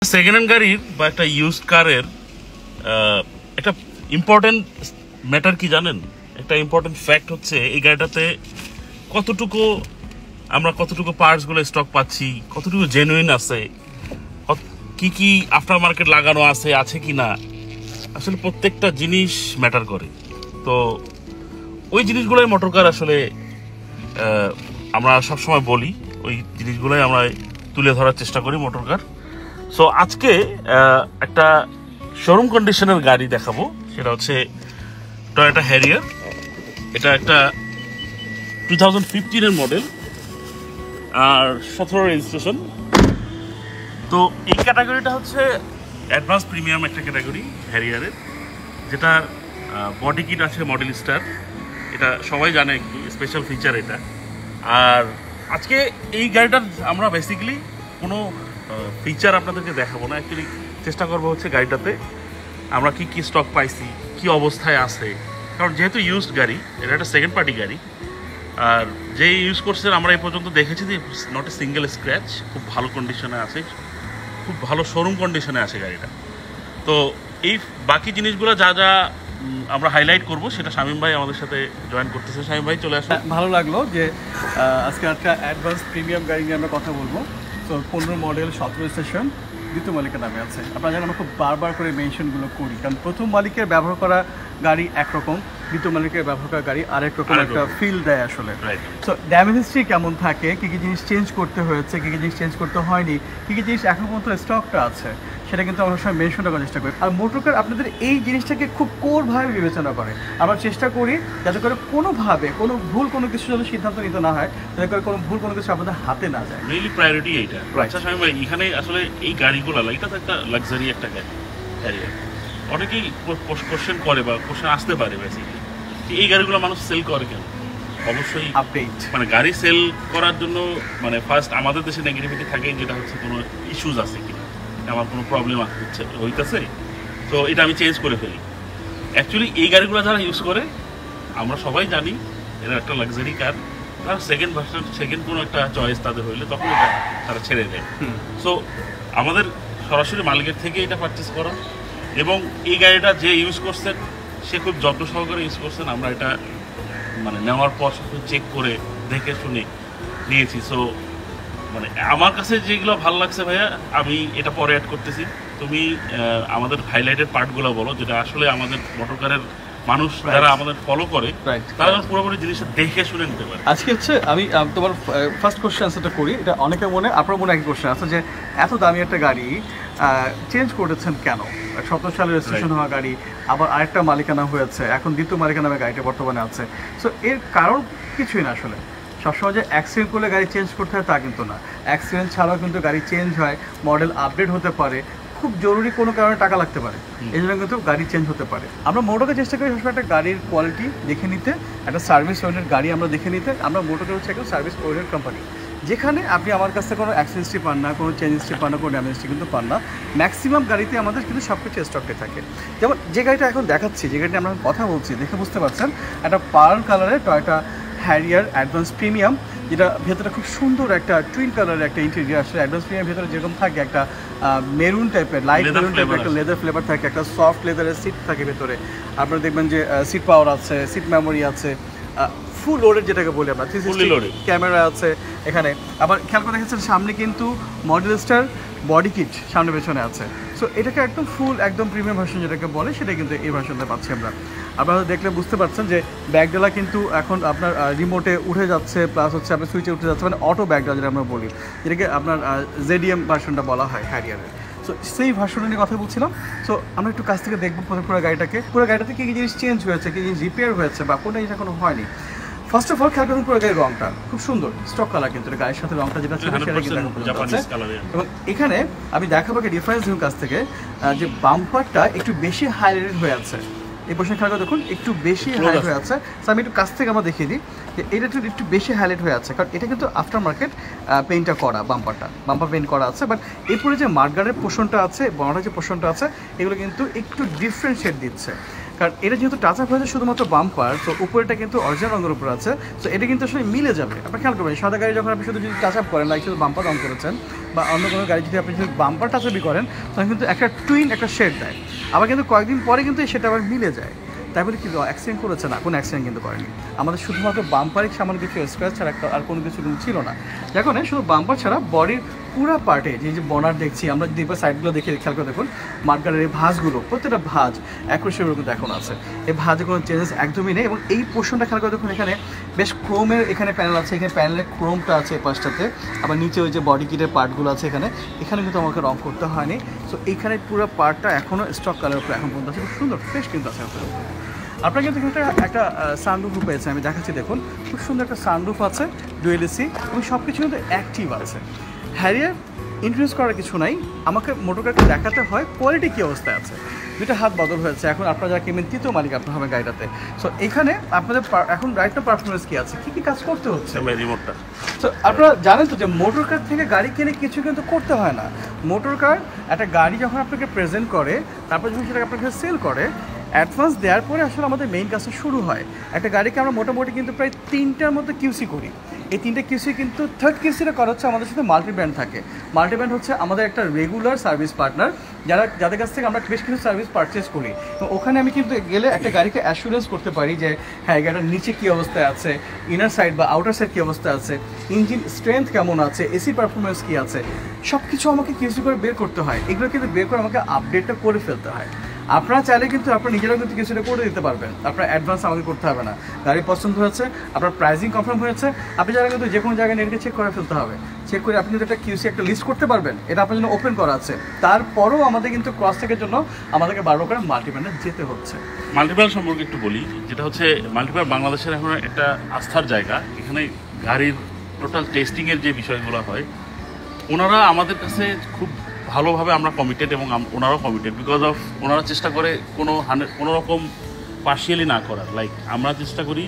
Second hand গাড়ির বা একটা ইউজড কারের একটা ইম্পর্টেন্ট ম্যাটার কি জানেন? একটা ইম্পর্টেন্ট ফ্যাক্ট হচ্ছে এই গাড়িটাতে কতটুকু পার্টসগুলো স্টক পাচ্ছি, কতটুকু জেনুইন আছে, কি কি আফটার মার্কেট লাগানো আছে কি না। আসলে প্রত্যেকটা জিনিস ম্যাটার করে। তো ওই জিনিসগুলোই মোটর কার আসলে আমরা সবসময় বলি, ওই জিনিসগুলোই আমরা তুলে ধরার চেষ্টা করি মোটর কার। সো আজকে একটা শোরুম কন্ডিশনের গাড়ি দেখাবো, সেটা হচ্ছে টয়োটা হ্যারিয়ার। এটা একটা 2015 এর মডেল আর 17 রেজিস্ট্রেশন। তো এই ক্যাটাগরিটা হচ্ছে অ্যাডভান্স প্রিমিয়াম একটা ক্যাটাগরি হ্যারিয়ারের, যেটার বডি কিট আছে মডেল স্টার। এটা সবাই জানে, একটু স্পেশাল ফিচার এটা। আর আজকে এই গাড়িটার আমরা বেসিক্যালি কোনো ফিচার আপনাদেরকে দেখাবো না, অ্যাকচুয়ালি চেষ্টা করবো হচ্ছে গাড়িটাতে আমরা কি কি স্টক পাইছি, কি অবস্থায় আছে। কারণ যেহেতু ইউজড গাড়ি, এটা একটা সেকেন্ড পার্টি গাড়ি, আর যে ইউজ করছেন আমরা এই পর্যন্ত দেখেছি যে নট এ সিঙ্গেল স্ক্র্যাচ, খুব ভালো কন্ডিশনে আছে, খুব ভালো শোরুম কন্ডিশনে আছে গাড়িটা। তো এই বাকি জিনিসগুলো যা যা আমরা হাইলাইট করব সেটা শামীম ভাই আমাদের সাথে জয়েন করতেছে। শামীম ভাই চলে আসুন। ভালো লাগলো যে আজকে একটা অ্যাডভান্স প্রিমিয়াম গাড়ি নিয়ে আমরা কথা বলবো। তো 15 মডেল 17 রেজিস্ট্রেশন, দ্বিতীয় মালিকের নামে আছে। আপনারা জানেন আমরা খুব বারবার করে মেনশনগুলো করি, কারণ প্রথম মালিকের ব্যবহার করা গাড়ি একরকম, দ্বিতীয় মালিকের ব্যবহার করা গাড়ি আরেক রকম একটা ফিল দেয় আসলে। তো ড্যামেজ হিস্ট্রি কেমন থাকে, কী কী জিনিস চেঞ্জ করতে হয়েছে, কী কী জিনিস চেঞ্জ করতে হয়নি, কী কী জিনিস এখন পর্যন্ত স্টকটা আছে, সেটা কিন্তু আমরা সবাই মেনশন করার চেষ্টা করি। আর মোটর কার আপনাদের এই জিনিসটাকে খুব কোরভাবে বিবেচনা করে। আমরা চেষ্টা করি যাতে করে কোনোভাবে কোনো কিছু যেন সিদ্ধান্ত নিতে না হয়, যাতে করে কোনো কিছু আপনাদের হাতে না যায়। মেইনলি প্রায়োরিটি এইটা। আচ্ছা শামীম ভাই, এখানে আসলে এই গাড়িগুলো, এটা তো একটা লাক্সারি একটা গাড়ি হ্যারিয়ার। অনেকেই কোশ্চেন করে বা কোশ্চেন আসতে পারে বেসিক্যালি, এই গাড়িগুলো মানুষ সেল করে কেন? অবশ্যই আপডেট, মানে গাড়ি সেল করার জন্য মানে ফার্স্ট আমাদের দেশে নেগেটিভিটি থাকে, যেটা হচ্ছে কোনো ইস্যুজ আছে কিনা, আমার কোনো প্রবলেম হইতেছে, তো এটা আমি চেঞ্জ করে ফেলি। অ্যাকচুয়ালি এই গাড়িগুলো যারা ইউজ করে আমরা সবাই জানি এটা একটা লাক্সারি কার, তারা সেকেন্ড কোনো একটা চয়েস তাদের হইলে তখন এটা তারা ছেড়ে দেয়। সো আমাদের সরাসরি মালিকের থেকে এটা পারচেস করা, এবং এই গাড়িটা যে ইউজ করছেন সে খুব যত্ন সহকারে ইউজ করছেন। আমরা এটা মানে নেওয়ার পর চেক করে দেখে শুনে নিয়েছি। সো মানে আমার কাছে যেগুলো ভালো লাগছে ভাইয়া, আমি এটা পরে অ্যাড করতেছি। তুমি আমাদের হাইলাইটেড পার্টগুলো বলো, যেটা আসলে আমাদের মোটর কারের মানুষ যারা আমাদের ফলো করে তারা পুরোপুরি জিনিসটা দেখে শুনে নিতে পারে। আজকে হচ্ছে আমি তোমার ফার্স্ট কোশ্চেন আনসারটা করি। এটা অনেকের মনে, আপনার মনে একই কোশ্চেন আছে যে এত দামি একটা গাড়ি চেঞ্জ করেছেন কেন? 17 সালে রেজিস্ট্রেশন হওয়া গাড়ি, আবার আরেকটা মালিকানা হয়েছে, এখন দ্বিতীয় মালিকানা নামে গাড়িটা বর্তমানে আছে। সো এর কারণ কিছুই না আসলে। সবসময় যে অ্যাক্সিডেন্ট করলে গাড়ি চেঞ্জ করতে হয় তা কিন্তু না, অ্যাক্সিডেন্ট ছাড়াও কিন্তু গাড়ি চেঞ্জ হয়, মডেল আপডেট হতে পারে, খুব জরুরি কোনো কারণে টাকা লাগতে পারে, এই জন্য কিন্তু গাড়ি চেঞ্জ হতে পারে। আমরা মোটরকে চেষ্টা করি সবসময় একটা গাড়ির কোয়ালিটি দেখে নিতে, একটা সার্ভিস ওরিয়েন্টেড গাড়ি আমরা দেখে নিতে। আমরা মোটরকে হচ্ছে একটা সার্ভিস ওরিয়েন্টেড কোম্পানি, যেখানে আপনি আমার কাছ থেকে কোনো অ্যাক্সিডেন্ট হিস্ট্রি পান না, কোনো চেঞ্জ হিস্ট্রি পান না, কোনো ড্যামেজ হিস্ট্রি কিন্তু পান না। ম্যাক্সিমাম গাড়িতে আমাদের কিন্তু সব কিছু স্টকে থাকে। যেমন যে গাড়িটা এখন দেখাচ্ছি, যে গাড়িটা আমরা কথা বলছি, দেখে বুঝতে পারছেন একটা পার্ল কালারের টয়োটা হ্যারিয়ার অ্যাডভান্স প্রিমিয়াম, যেটা ভেতরে খুব সুন্দর একটা টুইন কালারের একটা ইন্টেরিয়ার আসলে। অ্যাডভান্স প্রিমিয়াম ভেতরে যেরকম থাকে একটা মেরুন টাইপের, লাইট মেরুন টাইপের একটা লেদার ফ্লেভার থাকে, একটা সফট লেদারের সিট থাকে ভেতরে। আপনারা দেখবেন যে সিট পাওয়ার আছে, সিট মেমোরি আছে, ফুল লোডেড যেটাকে বলি আমরা, 360 ক্যামেরা আছে এখানে। আবার খেয়াল করে দেখেছেন সামনে কিন্তু মডেল স্টার বডি কিট সামনে পেছনে আছে। সো এটাকে একদম ফুল একদম প্রিমিয়াম ভার্সন যেটাকে বলে, সেটা কিন্তু এই ভার্সনটা পাচ্ছি আমরা। আপনারা দেখলে বুঝতে পারছেন যে ব্যাগডালা কিন্তু এখন আপনার রিমোটে উঠে যাচ্ছে, প্লাস হচ্ছে আপনার সুইচে উঠে যাচ্ছে, মানে অটো ব্যাগডালা যেটা আমরা বলি, যেটাকে আপনার ZDM ভার্সনটা বলা হয় হ্যারিয়ারের। সো সেই ভার্সনটা নিয়ে কথা বলছিলাম। সো আমরা একটু কাছ থেকে দেখবো পুরো গাড়িটাতে কী কী জিনিস চেঞ্জ হয়েছে, কী জিনিস রিপেয়ার হয়েছে, বা কোনটা জিনিস এখনো হয়নি। ফার্স্ট অফ অল খেয়াল করুন পুরো গাড়ির রংটা খুব সুন্দর, স্টক কালার কিন্তু গাড়ির সাথে রংটা যেটা ছিল সেটা কিন্তু এবং এখানে আমি দেখাবো ডিফারেন্স দিন কাছ থেকে যে বাম্পারটা একটু বেশি হাইলাইটেড হয়ে আছে। এই পোর্শন খেয়াল করে দেখুন একটু বেশি হাইলাইট হয়ে আছে। সো আমি একটু কাছ থেকে আমরা দেখিয়ে দিই যে এটা একটু বেশি হাইলাইট হয়ে আছে, কারণ এটা কিন্তু আফটার মার্কেট পেইন্টটা করা, বাম্পার পেইন্ট করা আছে। বাট এরপরে যে মার্গারের পোর্শনটা আছে, বড়টা যে পোর্শনটা আছে, এগুলো কিন্তু একটু ডিফারেন্ট শেড দিচ্ছে। কারণ এটা যেহেতু টাচ আপ হয়েছে শুধুমাত্র বাম্পার, তো উপরেটা কিন্তু অরিজিনাল রঙের উপর আছে, তো এটা কিন্তু আসলে মিলে যাবে। আপনি খেয়াল করবেন সাদা গাড়ি যখন আপনি শুধু যদি টাচ আপ করেন, লাইক শুধু বাম্পার রং করেছেন, বা অন্য কোনো গাড়ি যদি আপনি যদি বাম্পার টাচ আপই করেন, তখন কিন্তু একটা টুইন একটা শেড দেয়, আবার কিন্তু কয়েকদিন পরে কিন্তু সেটা আবার মিলে যায়। তাই বলে কিন্তু অ্যাক্সিডেন্ট করেছে না, কোনো অ্যাক্সিডেন্ট কিন্তু করেনি। আমাদের শুধুমাত্র বাম্পারই সামান্য কিছু স্ক্র্যাচ ছাড়া আর কোনো কিছু কিন্তু ছিল না। এখন শুধু বাম্পার ছাড়া বডির পুরো পার্টে যে বনার দেখছি আমরা, যদি সাইডগুলো দেখে খেয়াল করে দেখুন, মাঠগাড়ির এই ভাঁজগুলো প্রত্যেকটা ভাঁজ অ্যাকুরেট কিন্তু এখন আছে, এই ভাঁজে কোনো চেঞ্জেস একদমই নেই। এবং এই পোর্শনটা খেয়াল করে দেখুন, এখানে বেশ ক্রোমের এখানে প্যানেল আছে, এখানে প্যানেলের ক্রোমটা আছে এই পাশটাতে, আবার নিচে ওই যে বডি কিটের পার্টগুলো আছে এখানে কিন্তু আমাকে রং করতে হয়নি। সো এইখানে পুরো পার্টটা এখনও স্টক কালার উপরে এখন পর্যন্ত আছে, খুব সুন্দর ফ্রেশ কিন্তু আছে আপনার উপরে। আপনার কিন্তু একটা সানরুফ পেয়েছে, আমি দেখাচ্ছি দেখুন, খুব সুন্দর একটা সানরুফ আছে, ডুয়েল এসি, এবং সব কিছু কিন্তু অ্যাক্টিভ আছে। হ্যারিয়ার ইন্ট্রোডিউস করার কিছু নাই, আমাকে মোটরকারকে দেখাতে হয় কোয়ালিটি কী অবস্থায় আছে। দুইটা হাত বদল হয়েছে, এখন আপনারা যারা কিনবেন তৃতীয় মালিক আপনার হবে গাড়িটাতে। সো এখানে আপনাদের এখন রাইটটা পারফরমেন্স কী আছে, কী কী কাজ করতে হচ্ছে রিমোটটা। তো আপনারা জানেন তো যে মোটর কার থেকে গাড়ি কিনে কিছু কিন্তু করতে হয় না। মোটর কার একটা গাড়ি যখন আপনাকে প্রেজেন্ট করে, তারপর যখন সেটাকে আপনাকে সেল করে, অ্যাডভান্স দেওয়ার পরে আসলে আমাদের মেইন কাজটা শুরু হয়। একটা গাড়িকে আমরা মোটামুটি কিন্তু প্রায় 3টার মতো কিউসি করি। এই 3টে কিউসি কিন্তু থার্ড কিউসিটা করা হচ্ছে আমাদের সাথে মাল্টিব্র্যান্ড থাকে। মাল্টিব্র্যান্ড হচ্ছে আমাদের একটা রেগুলার সার্ভিস পার্টনার, যাদের কাছ থেকে আমরা বেশ কিছু সার্ভিস পারচেস করি। তো ওখানে আমি কিন্তু গেলে একটা গাড়িকে অ্যাসুরেন্স করতে পারি যে হ্যাঁ, গাড়িটার নিচে কী অবস্থায় আছে, ইনার সাইড বা আউটার সাইড কী অবস্থা আছে, ইঞ্জিন স্ট্রেংথ কেমন আছে, এসি পারফরমেন্স কী আছে, সব কিছু আমাকে কিউসি করে বের করতে হয়। এগুলো কিন্তু বের করে আমাকে আপডেটটা করে ফেলতে হয়। আপনারা চাইলে কিন্তু আপনারা নিজেরাও কিন্তু কিছুটা করে দিতে পারবেন, আপনার অ্যাডভান্স আমাকে করতে হবে না। গাড়ি পছন্দ হয়েছে, আপনার প্রাইসিং কনফার্ম হয়েছে, আপনি যারা কিন্তু যে কোনো জায়গায় নেটে চেক করে ফেলতে হবে। চেক করে আপনি যদি একটা কিউসি একটা লিস্ট করতে পারবেন, এটা আপনার জন্য ওপেন করা আছে। তারপরও আমাদের কিন্তু ক্রস চেকের জন্য আমাদেরকে বারবার করে মাল্টিব্র্যান্ডে যেতে হচ্ছে। মাল্টিব্র্যান্ড সম্পর্কে একটু বলি, যেটা হচ্ছে মাল্টিব্র্যান্ড বাংলাদেশের এখন একটা আস্থার জায়গা। এখানে গাড়ির টোটাল টেস্টিংয়ের যে বিষয়গুলো হয়, ওনারা আমাদের কাছে খুব ভালোভাবে আমরা কমিটেড, এবং ওনারাও কমিটেড, বিকজ অফ ওনারা চেষ্টা করে কোনো রকম পার্শিয়ালি না করার। লাইক আমরা চেষ্টা করি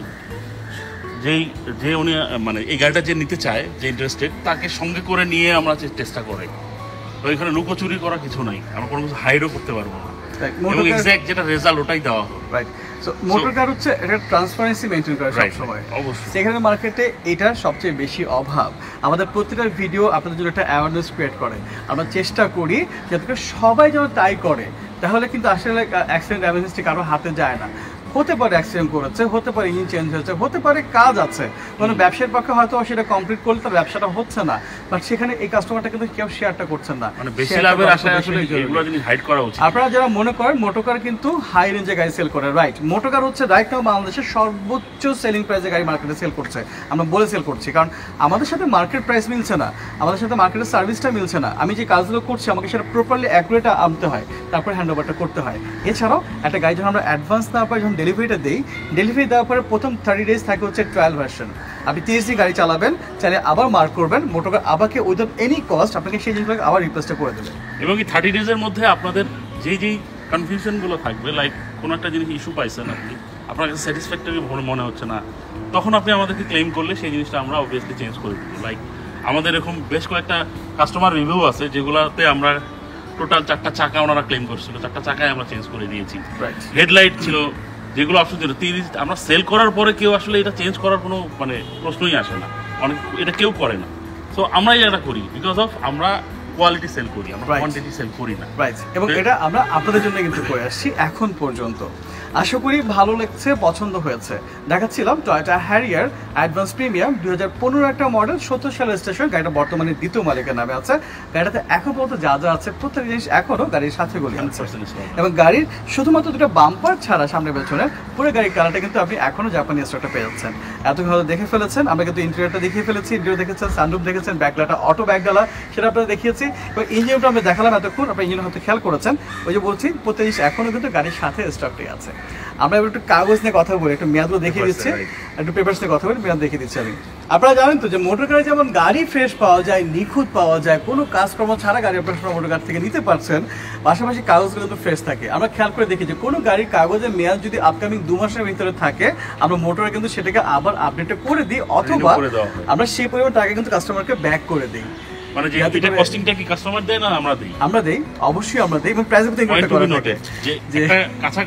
যে উনি মানে এই গাড়িটা যে নিতে চায়, যে ইন্টারেস্টেড, তাকে সঙ্গে করে নিয়ে আমরা চেষ্টা করি। তো এখানে লুকোচুরি করা কিছু নাই, আমরা কোনো কিছু হাইডও করতে পারবো না, এবং এক্স্যাক্ট যেটা রেজাল্ট ওটাই দেওয়া হবে। রাইট। সো মোটর কার হচ্ছে এটা ট্রান্সপারেন্সি মেইনটেইন করে সব সময়। অবশ্যই সেখানে মার্কেটে এটার সবচেয়ে বেশি অভাব। আমাদের প্রত্যেকটা ভিডিও আপনাদের জন্য একটা অ্যাওয়ারনেস ক্রিয়েট করে। আমরা চেষ্টা করি যাতে সবাই যেন তাই করে, তাহলে কিন্তু আসলে অ্যাক্সিডেন্ট অ্যাভেন্সটি কারো হাতে যায় না। হতে পারে অ্যাক্সিডেন্ট করেছে, হতে পারে ইঞ্জিন চেঞ্জ হয়েছে, হতে পারে কাজ আছে, মানে ব্যবসার পক্ষে হয়তো সেটা কমপ্লিট করলে তার ব্যবসাটা হচ্ছে না, বাট সেখানে এই কাস্টমারটা কিন্তু কেউ শেয়ারটা করছেন না। মানে বেশি লাভের আশায় আসলে এগুলো জিনিস হাইড করা উচিত। আপনারা যারা মনে করেন মোটরকার কিন্তু হাই রেঞ্জে গাড়ি সেল করে, রাইট। মোটরকার হচ্ছে রাইট নাও বাংলাদেশের সর্বোচ্চ সেলিং প্রাইসে গাড়ি মার্কেটে সেল করছে। আমরা বলে সেল করছি কারণ আমাদের সাথে মার্কেট প্রাইস মিলছে না, আমাদের সাথে মার্কেটের সার্ভিসটা মিলছে না। আমি যে কাজগুলো করছি আমাকে সেটা প্রপারলি অ্যাকুরেট আনতে হয়, তারপর হ্যান্ড ওভারটা করতে হয়। এছাড়াও একটা গাড়ি যখন আমরা অ্যাডভান্স দেওয়ার পরে যখন ডেলিভারিটা দিই, ডেলিভারি দেওয়ার পরে প্রথম 30 days থাকে হচ্ছে ট্রায়াল ভার্সন। আপনি 30 দিন গাড়ি চালাবেন, চাইলে আবার মার্ক করবেন, মোটরকার আবারকে উইদাউট এনি কস্ট আপনাকে সেই জিনিসগুলোকে আবার রিপ্লেসটা করে দেবে। এবং এই 30 days-এর মধ্যে আপনাদের যেই কনফিউশনগুলো থাকবে, লাইক কোনো একটা জিনিস ইস্যু পাইছেন আপনি, আপনার কাছে স্যাটিসফ্যাক্টরি মনে হচ্ছে না, তখন আপনি আমাদেরকে ক্লেম করলে সেই জিনিসটা আমরা অবভিয়াসলি চেঞ্জ করে দেবো। লাইক আমাদের এরকম বেশ কয়েকটা কাস্টমার রিভিউ আছে যেগুলোতে আমরা টোটাল 4টা চাকা ওনারা ক্লেম করছিল, 4টা চাকায় আমরা চেঞ্জ করে দিয়েছি। হেডলাইট ছিল, যেগুলো অপশন ছিল, আমরা সেল করার পরে কেউ আসলে এটা চেঞ্জ করার কোনো মানে প্রশ্নই আসে না, অনেক এটা কেউ করে না। সো আমরাই এটা করি বিকজ অফ আমরা কোয়ালিটি সেল করি, আমরা কোয়ান্টিটি সেল করি না। রাইট। এবং এটা আমরা আপনাদের জন্য কিন্তু করে আসছি এখন পর্যন্ত। আশা করি ভালো লাগছে, পছন্দ হয়েছে। দেখাচ্ছিলাম টয়োটা হ্যারিয়ার অ্যাডভান্স প্রিমিয়াম 2015 একটা মডেল, 70 সালের রেজিস্ট্রেশন। গাড়িটা বর্তমানে দ্বিতীয় মালিকের নামে আছে। গাড়িটাতে এখন পর্যন্ত যা যা আছে প্রত্যেক জিনিস এখনও গাড়ির সাথে গলি আছে, এবং গাড়ির শুধুমাত্র দুটো বাম্পার ছাড়া সামনে পেছনে পুরো গাড়ির কালারটা কিন্তু আপনি এখনও জাপানি স্টকটা পেয়ে যাচ্ছেন। এতক্ষণ হয়তো দেখে ফেলেছেন, আমরা কিন্তু ইন্টেরিয়রটা দেখিয়ে ফেলেছি, ইন্টেরিয়র দেখেছেন, সানরুফ দেখেছেন, ব্যাকলাটা অটো ব্যাকডালা সেটা আপনারা দেখিয়েছি, এবং ইঞ্জিনটা আমরা দেখালাম এতক্ষণ। আপনার ইঞ্জিন হয়তো খেয়াল করেছেন, ওই যে বলছি প্রত্যেক জিনিস এখনও কিন্তু গাড়ির সাথে স্টকটাই আছে। আমরা এবার একটু কাগজ নিয়ে কথা বলি, একটু মেয়াদগুলো দেখিয়ে দিচ্ছি, একটু পেপারস নিয়ে কথা বলি, মেয়াদ দেখিয়ে দিচ্ছি আমি। আপনারা জানেন তো যে মোটর গাড়ি যেমন গাড়ি ফ্রেশ পাওয়া যায়, নিখুঁত পাওয়া যায়, কোনো কাজকর্ম ছাড়া গাড়ি আপনারা মোটর গাড়ি থেকে নিতে পারছেন, পাশাপাশি কাগজগুলো কিন্তু ফ্রেশ থাকে। আমরা খেয়াল করে দেখি যে কোনো গাড়ির কাগজের মেয়াদ যদি আপকামিং 2 মাসের ভিতরে থাকে, আমরা মোটরে কিন্তু সেটাকে আবার আপডেট করে দিই, অথবা আমরা সেই পরিমাণ টাকা কিন্তু কাস্টমারকে ব্যাক করে দিই। মানে যে এটা কস্টিংটা কি কাস্টমার দেয় না আমরা দেই? আমরা দেই, অবশ্যই আমরা দেই, এবং প্রাইস কিন্তু ইনক্লুড করা থাকে যে একটা কাছাকাছি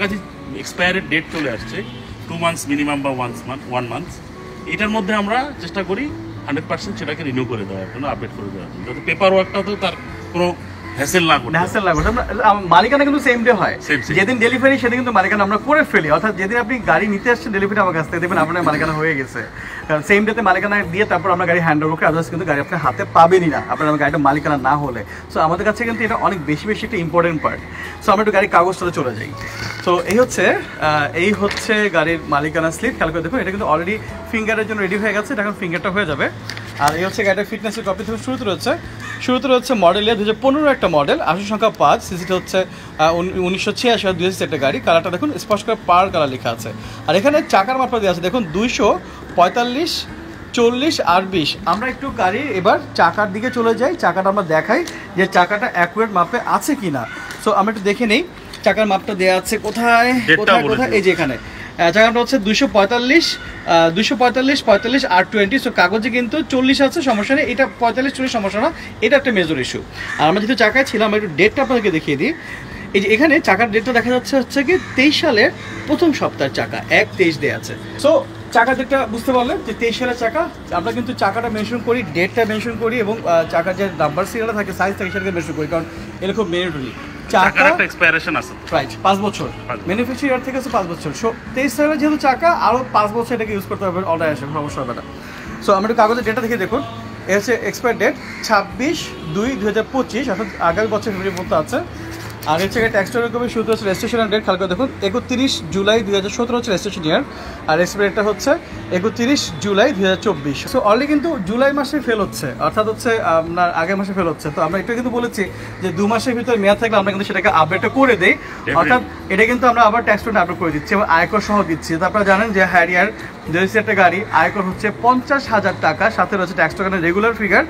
এক্সপায়ারের ডেট চলে আসছে 2 মান্থস মিনিমাম বা 1 মান্থ, এটার মধ্যে আমরা চেষ্টা করি 100% সেটাকে রিনিউ করে দেওয়ার জন্য, আপডেট করে দেওয়ার জন্য, যাতে পেপার ওয়ার্কটাও তো তার কোনো হ্যাসেল না করতে। হ্যাসেল না করতে মালিকানা কিন্তু সেম ডে হয়, যেদিন ডেলিভারি সেদিন কিন্তু মালিকানা আমরা করে ফেলি, অর্থাৎ যেদিন আপনি গাড়ি নিতে আসছেন ডেলিভারি আমার কাছ থেকে দেখবেন আপনার মালিকানা হয়ে গেছে, কারণ সেম ডেতে মালিকানা দিয়ে তারপর আমরা গাড়ি হ্যান্ড ওভার করে, আদার্স কিন্তু গাড়ি আপনার হাতে পাবেনই না আপনার গাড়িটা মালিকানা না হলে। সো আমাদের কাছে কিন্তু এটা অনেক বেশি একটা ইম্পর্টেন্ট পার্ট। সো আমরা একটু গাড়ির কাগজটাতে চলে যাই। তো এই হচ্ছে গাড়ির মালিকানা স্লিপ, খেয়াল করে দেখুন এটা কিন্তু অলরেডি ফিঙ্গারের জন্য রেডি হয়ে গেছে, এটা এখন ফিঙ্গারটা হয়ে যাবে। আর এই হচ্ছে গাড়িটার ফিটনেসের কপি থেকে শুরুতে রয়েছে মডেল 2015 একটা মডেল, আসন সংখ্যা 5, সিসিটা হচ্ছে 1986 আর 2000 একটা গাড়ি। কালারটা দেখুন স্পষ্ট করে পার কালার লেখা আছে। আর এখানে চাকার মাপটা দেওয়া আছে দেখুন 245, 40 আর 20। আমরা একটু গাড়ির এবার চাকার দিকে চলে যাই, চাকাটা আমরা দেখাই যে চাকাটা অ্যাকুরেট মাপে আছে কিনা। সো আমরা একটু দেখে নেই চাকার মাপটা দেওয়া আছে কোথায়, এই যে এখানে চাকাটা হচ্ছে 245, 45 আর 20। সো কাগজে কিন্তু 40 আছে, সমস্যা নেই, এটা 45-40 সমস্যা না, এটা একটা মেজর ইস্যু। আর আমরা যেহেতু চাকায় ছিলাম একটু ডেটটা আপনাদেরকে দেখিয়ে দিই। এই যে এখানে চাকার ডেটটা দেখা যাচ্ছে হচ্ছে কি 23 সালের প্রথম সপ্তাহের চাকা, 1/23 দেওয়া আছে। সো চাকার ডেটটা বুঝতে পারলেন যে 23 সালের চাকা। আমরা কিন্তু চাকাটা মেনশন করি, ডেটটা মেনশন করি এবং চাকার যে নাম্বার সিরিয়ালটা থাকে সাইজ থাকে সেটাকে মেনশন করি, কারণ এটা খুব ম্যান্ডেটরি। চাকার একটা এক্সপায়ারেশন আছে, রাইট, 5 বছর ম্যানুফ্যাকচারার থেকে আছে 5 বছর। সো 23 সালের যেহেতু চাকা আরও 5 বছর এটাকে ইউজ করতে হবে, অর্ডার আসে, সমস্যা হবে না। সো আমরা একটু কাগজের ডেটটা দেখে দেখুন, এর হচ্ছে এক্সপায়ার ডেট 26/2/2025, অর্থাৎ আগামী বছর ফেব্রুয়ারি পর্যন্ত আছে। আর হচ্ছে ট্যাক্সটার কপি শুরু হচ্ছে রেজিস্ট্রেশন ডেট, খেয়াল করে দেখুন 31 জুলাই 2017 হচ্ছে রেজিস্ট্রেশন ইয়ার, আর এক্সপায়ার ডেটটা হচ্ছে 31 জুলাই 2024। সো অলরেডি কিন্তু জুলাই মাসে ফেল হচ্ছে, অর্থাৎ হচ্ছে আপনার আগের মাসে ফেল হচ্ছে। তো আমরা এটা কিন্তু বলেছি যে 2 মাসের ভিতরে মেয়াদ থাকলে আমরা কিন্তু সেটাকে আপডেটটা করে দিই, অর্থাৎ এটা কিন্তু আমরা আবার ট্যাক্স রিটার্ন আপডেট করে দিচ্ছি এবং আয়কর সহ দিচ্ছি। তো আপনারা জানেন যে হ্যারিয়ার 2000 একটা গাড়ি আয়কর হচ্ছে 50,000 টাকা, সাথে রয়েছে ট্যাক্স টোকেনের রেগুলার ফিগার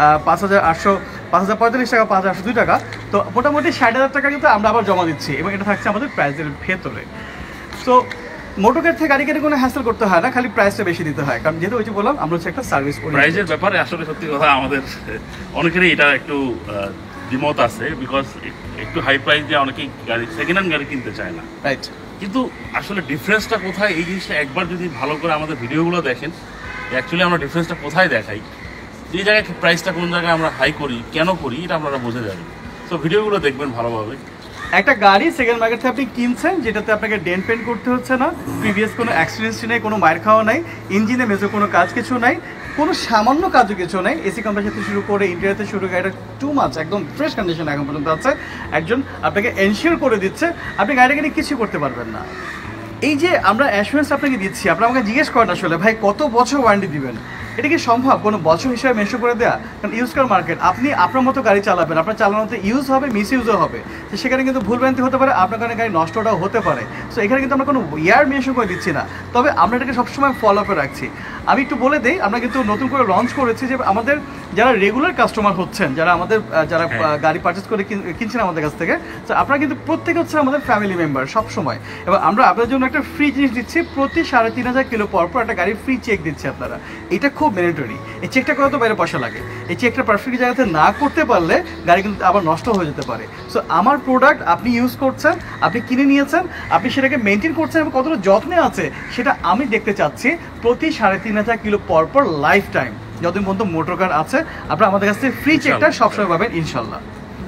5,045 টাকা, 5,802 টাকা। তো মোটামুটি 60,000 টাকা কিন্তু আমরা আবার জমা দিচ্ছি এবং এটা থাকছে আমাদের প্রাইসের ভেতরে। সো মোটরকার থেকে গাড়ি কেটে কোনো হ্যাসেল করতে হয় না, খালি প্রাইসটা বেশি দিতে হয়, কারণ যেহেতু ওই যে বললাম আমরা হচ্ছে একটা সার্ভিস করি। প্রাইসের ব্যাপারে আসলে সত্যি কথা আমাদের অনেকেরই এটা একটু দ্বিমত আছে, বিকজ একটু হাই প্রাইস দিয়ে অনেকেই গাড়ি সেকেন্ড হ্যান্ড গাড়ি কিনতে চায় না, রাইট। কিন্তু আসলে ডিফারেন্সটা কোথায়, এই জিনিসটা একবার যদি ভালো করে আমাদের ভিডিওগুলো দেখেন, অ্যাকচুয়ালি আমরা ডিফারেন্সটা কোথায় দেখাই, যে জায়গায় প্রাইসটা কোন জায়গায় আমরা হাই করি, কেন করি, এটা আপনারা বুঝে যাবেন। তো ভিডিওগুলো দেখবেন ভালোভাবে। একটা গাড়ি সেকেন্ড মার্কেট থেকে আপনি কিনছেন যেটাতে আপনাকে ডেন্ট পেন্ট করতে হচ্ছে না, প্রিভিয়াস কোনো অ্যাক্সিডেন্ট নেই, কোনো মায়ের খাওয়া নাই, ইঞ্জিনে মেজর কোনো কাজ কিছু নাই, কোনো সামান্য কাজও কিছু নেই, এসি কম্প্রেসার থেকে শুরু করে ইন্টেরিয়র থেকে শুরু করে এটা টু মাচ একদম ফ্রেশ কন্ডিশন এখন পর্যন্ত আছে। একজন আপনাকে এনশিওর করে দিচ্ছে আপনি গাড়িটাকে নিয়ে কিছু করতে পারবেন না। এই যে আমরা অ্যাসুরেন্স আপনাকে দিচ্ছি, আপনারা আমাকে জিজ্ঞেস করেন আসলে ভাই কত বছর ওয়ারেন্টি দিবেন, এটা কি সম্ভব কোনো বছর হিসাবে মেনশন করে দেওয়া? কারণ ইউজ কার মার্কেট, আপনি আপনার মতো গাড়ি চালাবেন, আপনার চালানোতে ইউজ হবে, মিস ইউজও হবে, তো সেখানে কিন্তু ভুলভ্রান্তি হতে পারে, আপনার কারণে গাড়ি নষ্টটাও হতে পারে। সো এখানে কিন্তু আমরা কোনো ইয়ার মেনশন করে দিচ্ছি না, তবে আমরা এটাকে সবসময় ফলো আপে রাখছি। আমি একটু বলে দিই, আমরা কিন্তু নতুন করে লঞ্চ করেছি যে আমাদের যারা রেগুলার কাস্টমার হচ্ছেন, যারা আমাদের যারা গাড়ি পারচেস করে কিনছেন আমাদের কাছ থেকে, তো আপনারা কিন্তু প্রত্যেকে হচ্ছে আমাদের ফ্যামিলি মেম্বার সবসময়, এবং আমরা আপনাদের জন্য একটা ফ্রি জিনিস দিচ্ছি, প্রতি 3,500 কিলো পর একটা গাড়ির ফ্রি চেক দিচ্ছি আপনারা। এটা খুব ম্যান্ডেটরি, এই চেকটা করে তো বাইরে পয়সা লাগে, এই চেকটা পারফেক্ট জায়গাতে না করতে পারলে গাড়ি কিন্তু আবার নষ্ট হয়ে যেতে পারে। সো আমার প্রোডাক্ট আপনি ইউজ করছেন, আপনি কিনে নিয়েছেন, আপনি সেটাকে মেনটেন করছেন এবং কতটা যত্নে আছে সেটা আমি দেখতে চাচ্ছি প্রতি 3,500 কিলো পর লাইফ টাইম যতদিন পর্যন্ত মোটর কার আছে। আপনারা আমাদের কাছ থেকে ফ্রি চেকটা সবসময় পাবেন ইনশাল্লাহ।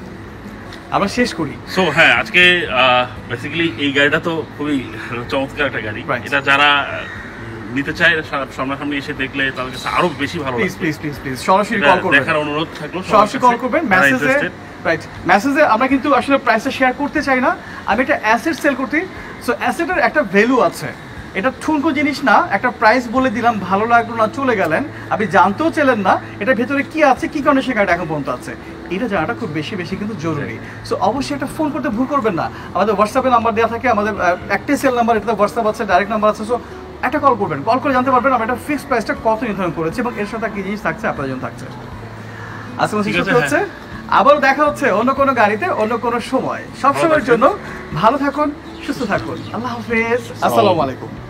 আমরা শেষ করি। সো হ্যাঁ, আজকে বেসিক্যালি এই গাড়িটা তো খুবই চমৎকার একটা গাড়ি, এটা যারা নিতে চায় সামনাসামনি এসে দেখলে তাদের কাছে আরো বেশি ভালো লাগবে। প্লিজ সরাসরি কল করবেন, দেখার অনুরোধ থাকলো, সরাসরি কল করবেন মেসেজে। রাইট, মেসেজে আমরা কিন্তু আসলে প্রাইসটা শেয়ার করতে চাই না, আমি একটা অ্যাসেট সেল করতে। সো অ্যাসেটের একটা ভ্যালু আছে, এটা ঠুনকো জিনিস না, একটা প্রাইস বলে দিলাম, ভালো লাগলো না চলে গেলেন, আপনি জানতেও চাইলেন না এটার ভেতরে কি আছে, কি কারণে সে গাড়িটা এখন পর্যন্ত আছে, এটা জানাটা খুব বেশি কিন্তু জরুরি। সো অবশ্যই একটা ফোন করতে ভুল করবেন না, আমাদের হোয়াটসঅ্যাপে নাম্বার দেওয়া থাকে, আমাদের একটাই সেল নাম্বার, এটাতে হোয়াটসঅ্যাপ আছে, ডাইরেক্ট নাম্বার আছে। সো একটা কল করবেন, কল করে জানতে পারবেন আমরা একটা ফিক্সড প্রাইসটা কত নির্ধারণ করেছি এবং এর সাথে কি জিনিস থাকছে আপনার জন্য থাকছে। আজকে হচ্ছে আবার দেখা হচ্ছে অন্য কোনো গাড়িতে অন্য কোনো সময়। সবসময়ের জন্য ভালো থাকুন, সুস্থ থাকুন, আল্লাহ হাফেজ, আসসালামু আলাইকুম।